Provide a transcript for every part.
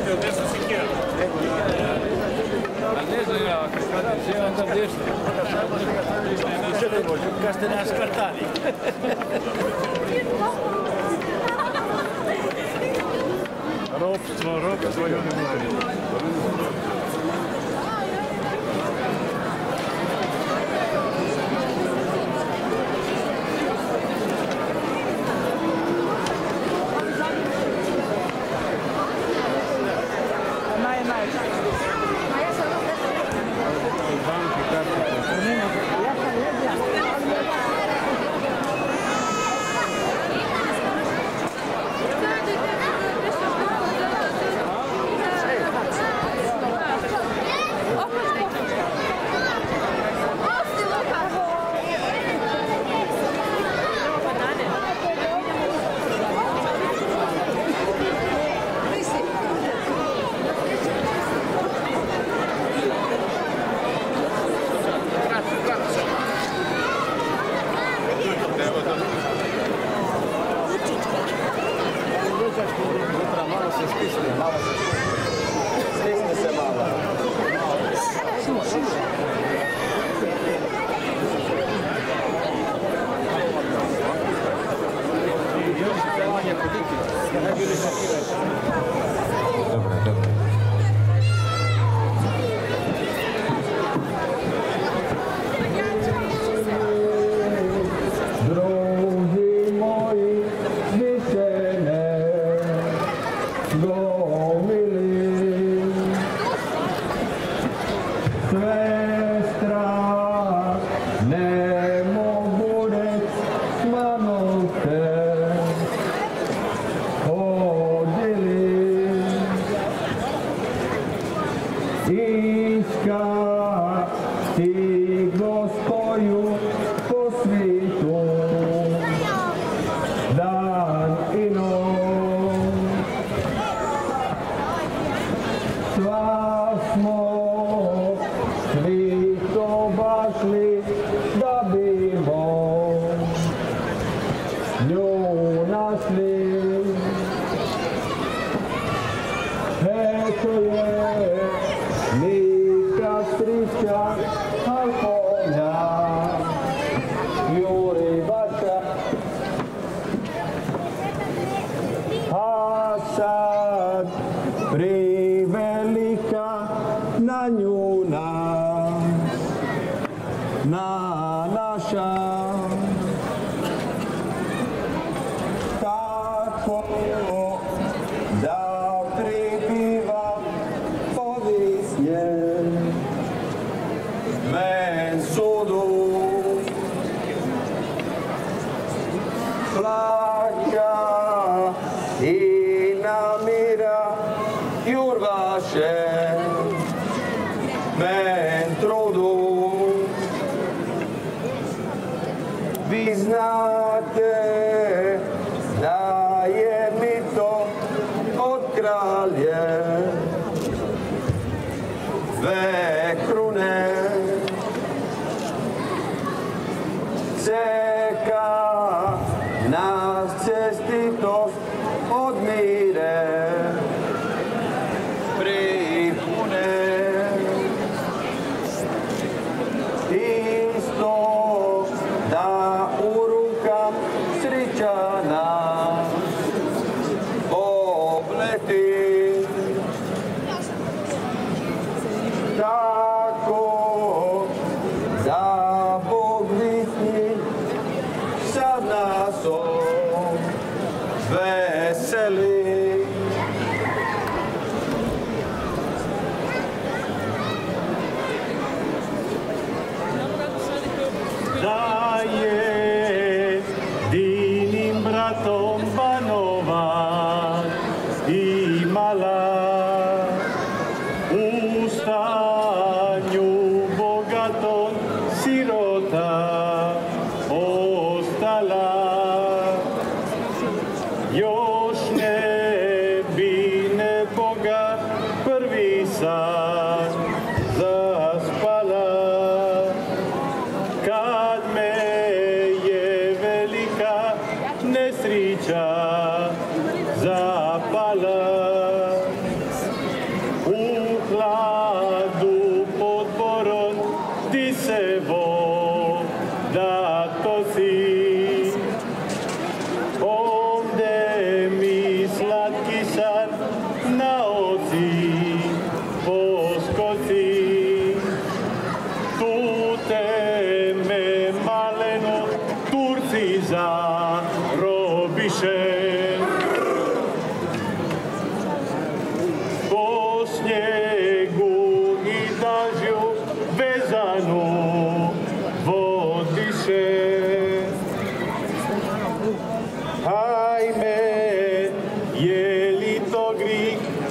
Ne znam ja, kad je onda desno. Kad ste nas kartali. Ropstvo,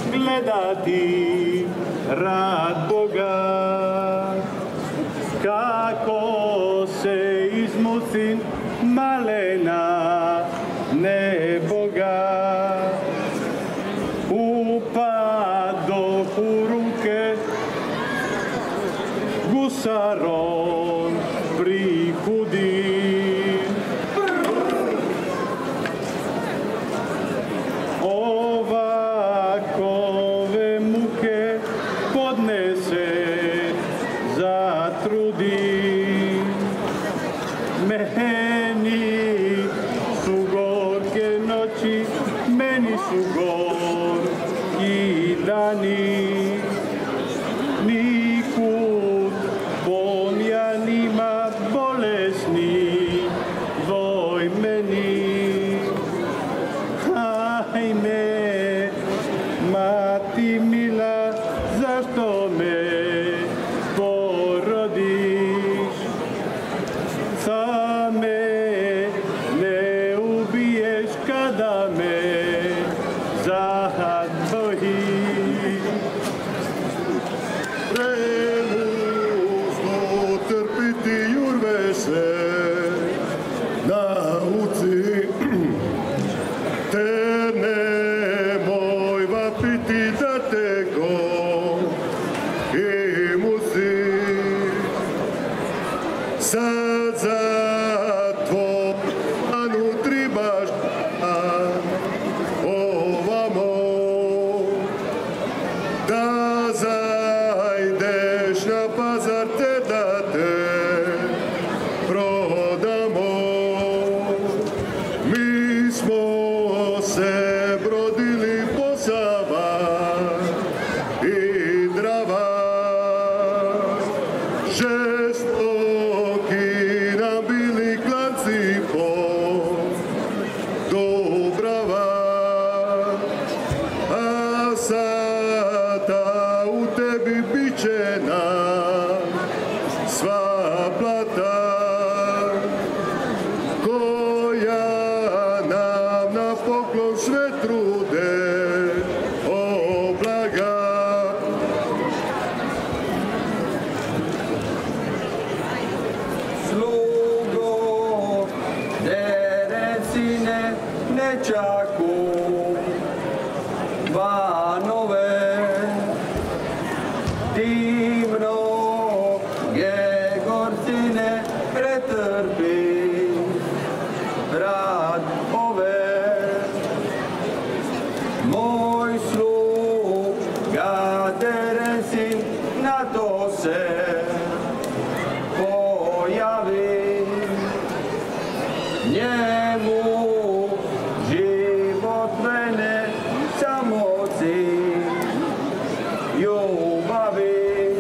gledati rad Boga, kako se izmuci malena neboga. Upado u ruke gusaron prihudi. Ovakove muke podnese, zatrudi. Meni su gorke noći, meni su gorki dani. Nikud pomjanima bolesni voj meni. Hajme, mati mila, zašto me porodiš? Same ne ubiješ kada me zabojiš. Premužno trpiti jurve se nauci, te nemoj vapiti da te go i muzi. Sad za tvojanu tribaš ovamo, da zajdeš na pazar te da te prodamo. Mi smo se brodili po Sava i Drava, žestoki nam bili klanci po Dubrava, a sada u tebi biće nam sva plata, koja nam na poklon sve trude oblaga. Slugo, derecine, nečaku, vanove, ti mnoge gorcine pretrpi, rad ove. Moj sluga derecin na to se pojavi, njemu život mene samo cilj ljubavi.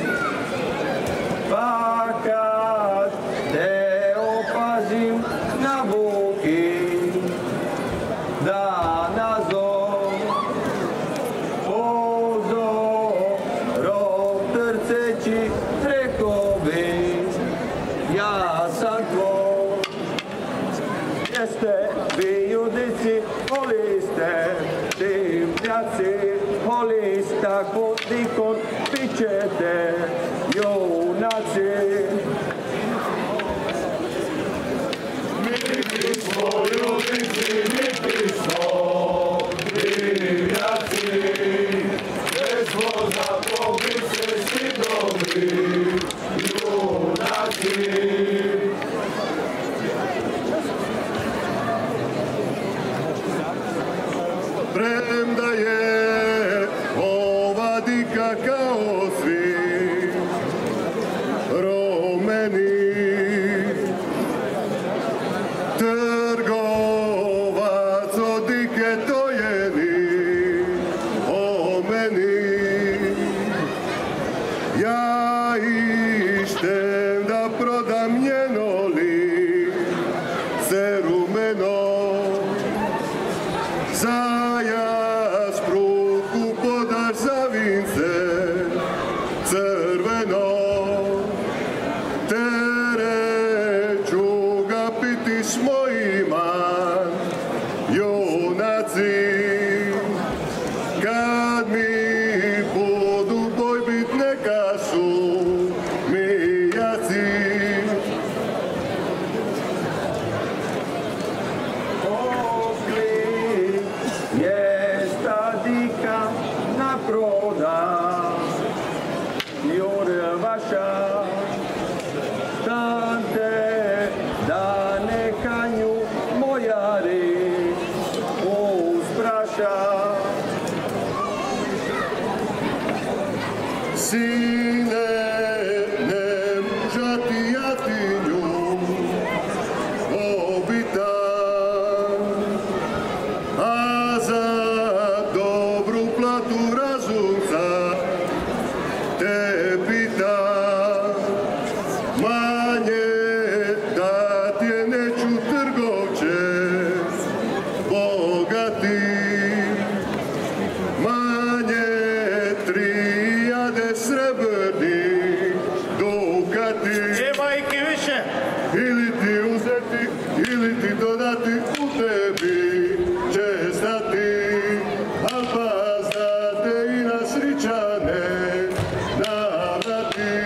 Pa kad te opazim na buki, da nazov pozorom trceći rekao bi, ja sam tvoj. Jeste vi judici, holiste, dimljaci, holist tako dikon, bit ćete junaci. Mi smo judici, mi smo divljaci, već smo za pobice svi dobri junaci. Premda je ova dika kao svi romeni, trgovac od dike to je ni o meni. Ja ištem da prodam njeno li se rumeno, za jaspruku podaš za vince kad mi budu boj bit neka su mi jaci. Okli je stadika na proda, Jurvaša, tante da neka nju mojari uspraša. Sine, ne muža ti jatinju obitan, a za dobru platu razumca te pitam. Manje da ti je neću trgovče bogati, manje 3000 srebrnih dukati. Majke više! Ili ti uzeti, ili ti dodati, u tebi će stati. Al pas da te i na sričane navrati.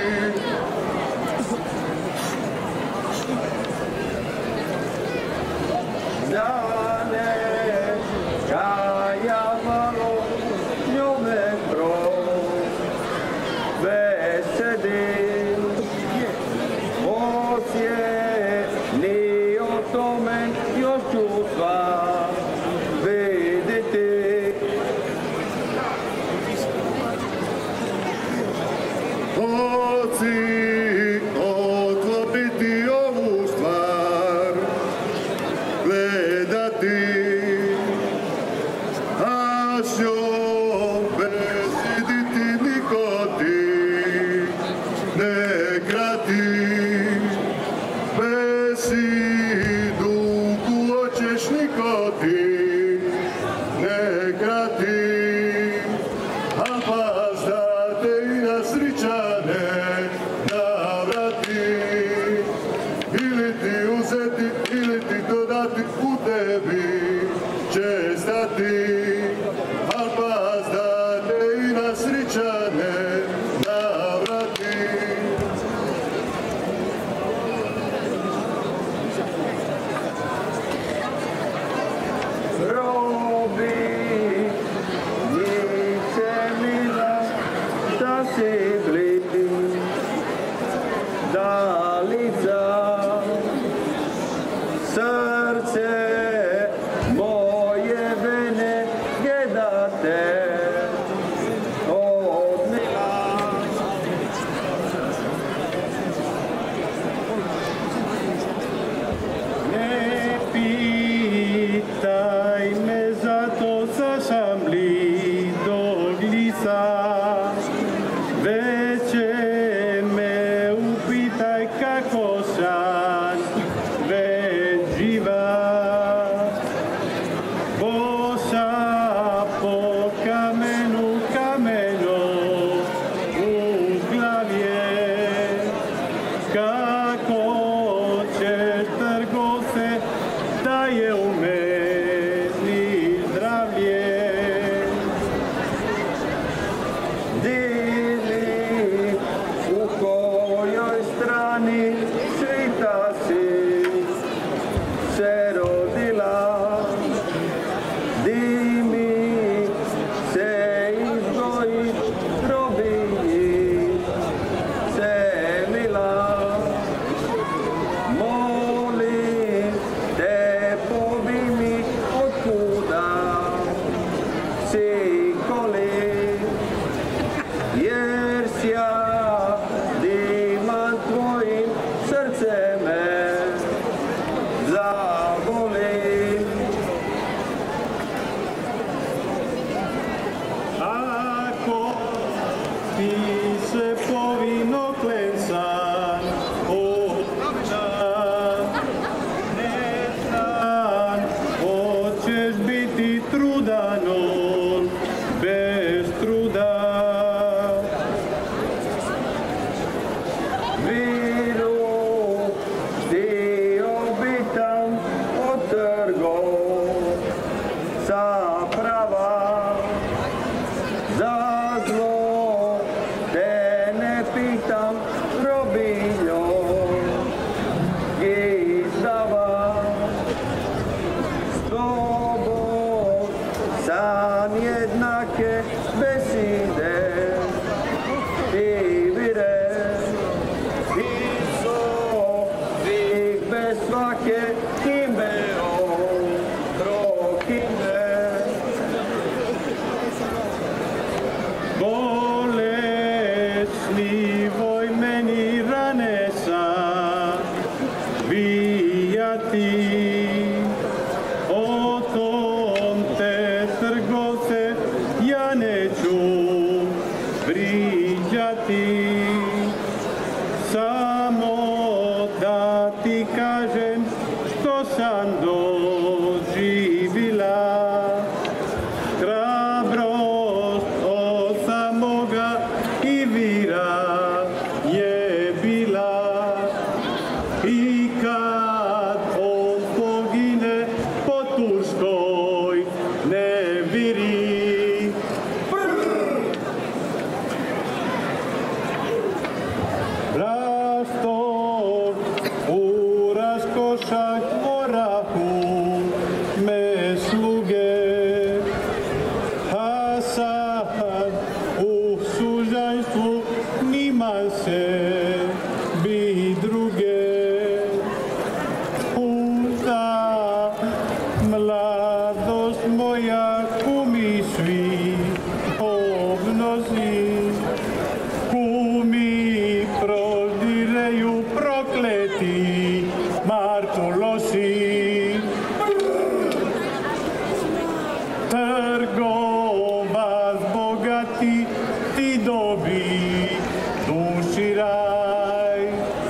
Dane, ja malo njome vesedim, ni o tome još ću sva vidjeti. Oci, otvoriti ovu stvar, gledati, a s njom besiditi niko ti ne krati. Besidu hoćeš niko ti ne krati, a pas da te i na sričane navrati. Ili ti uzeti, ili ti dodati, u tebi će stati. A pas da te i na sričane navrati. Robi, niče mila, da si blidi, dalica, srce moje vene gledate odnela. Ne pitaj me zato zašamli do glisa, već me upitaj kako sam već živa. Boša po kamenu kameno u glavje, kako ćeš trgovce da je u meni zdravlje. Dili u kojoj strani svita si se rodila, di mi se izgoji robinji se mila. Molim te pobi mi otkuda si koli, svake beside i vire, i bez svake kimeo, trokime. Bolesni voj meni rane sa vijati, o tom te trgovce ja neću vriđati. Samo da ti kažem što sam doživila, hrabrost oca moga i vira je bila. I kad on pogine po turskoj neviri, Rastov u raskošak orahu me sluge, a sad u sužanjstvu nima se bi druge. Puta mladost moja kumi svi obnozi, kumi prodireju prokleti Markulosi. Trgovac bogati ti dobi duši raj,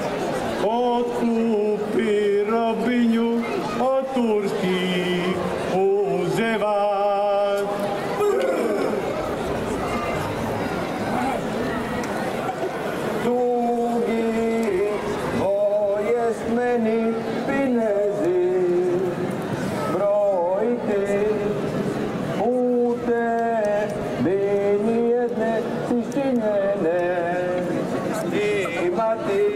otkupi robinju od turskih uzevač. Tugi jest meni pinezi brojiti, pute bi nijedne sištinjene imati.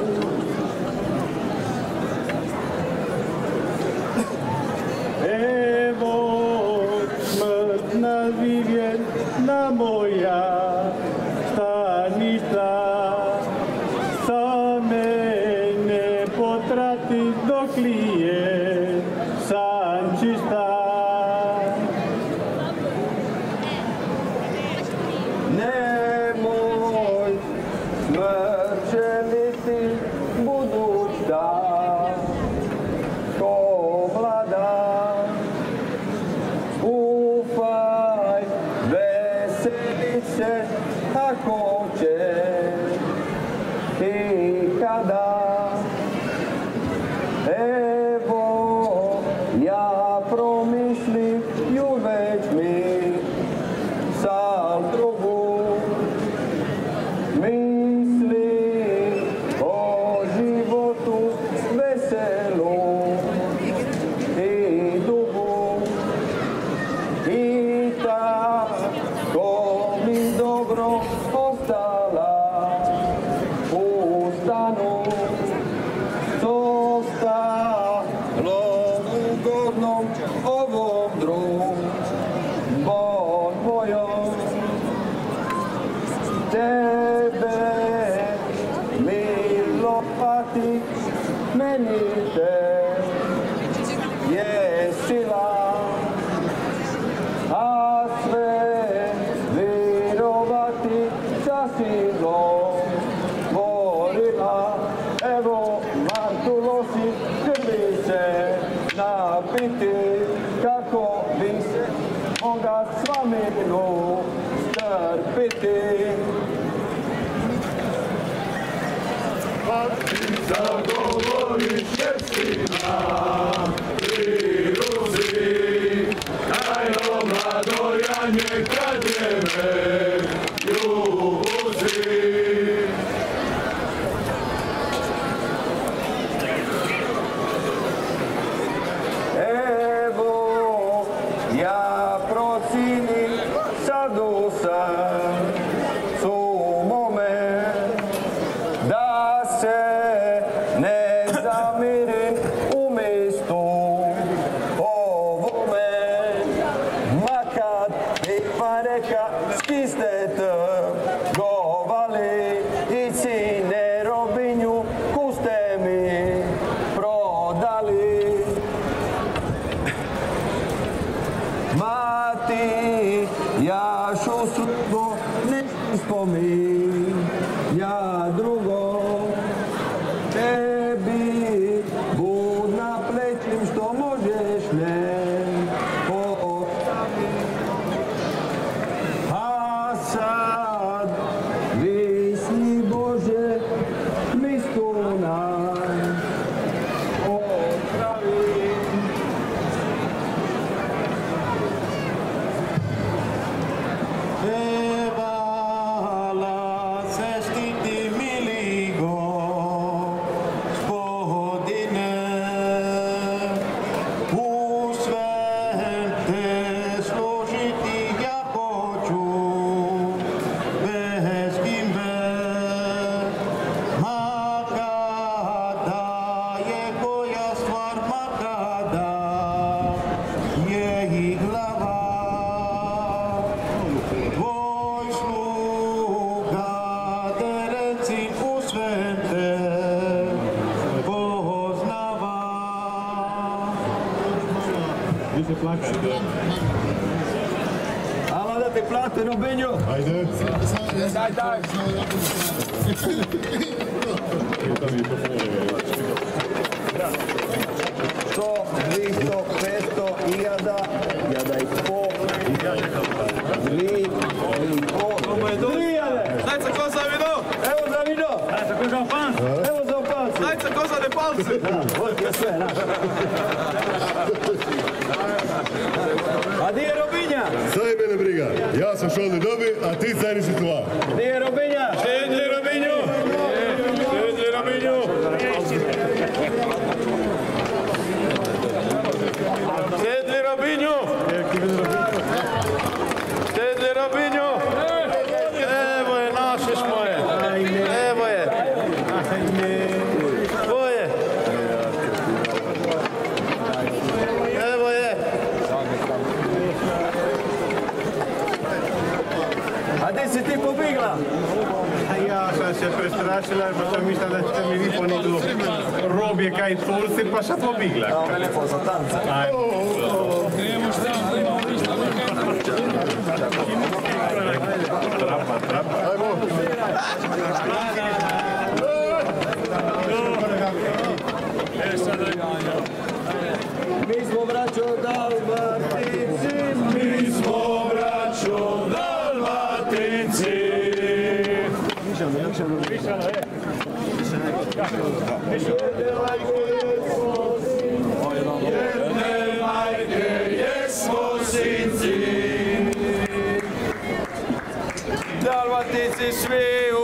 Evo smrtna živjena moja staništa, sa mene potrati dok lije san čista. Nemoj smrčeliti budućta ko vlada, ufaj veselit se ako će i kada. Evo ja promišljim ju već mi sam drugu, misli o životu veselu i dugu. I tako mi dobro ostala u stanu, zostalo ugodnom ovom drugom mojom. Tebe milo pati, meni te je sila, a sve virovati sa silom volila. Evo Markulosi krvi se napiti, kako bi se moga s vami strpiti. Zagovoriš Jesina, pri Rusi, najno mladojanje kad vreme ljubuzi. Evo ja procinim sadu sam sumome, da se ne zamirim u mestu ovome, makar i pa reka skistet govali i sine robinju kuste mi prodali. Mati, jašu subo ne spomin, ja drugo tebi budna plećim što možeš ne ostaviti. A sad visni Bože misku nam opravi. Evala se štiti mili Gospodine, u sve te služiti ja hoću, bez kimbe, ma kada je koja stvar, ma kada je i glava. Tvoj sluga Terencin u sve te poznava. Alo da te plate, Robinju! Ajde. Daj! To, 200, 500, iljada i po, 3.000. Dajte ko za vino! Evo za vino! Dajte ko za pan! Evo za opalce! Dajte ko za nepalce! Ovo ti je sve, naš. A di je Robinja? Sad je mene briga. Ja sam šolni dobi, a ti cariši tva. Di je Robinja? Šedli Robinju! Šedli Robinju! Šedli Robinju! Šedli Robinju! Evo je, naše šmoje! Evo je! Tvoje! Evo je! A di si ti pobigla? A ja sam se prestrašila, pa sam mislila da ćete mi vi ponudilo robje kaj Turci, pa sam pobigla. Evo telefon za tanca. Mi smo braćo Dalmatinci, mi smo braćo Dalmatinci. Jedne majke jesmo sinci. Dalmatinci svi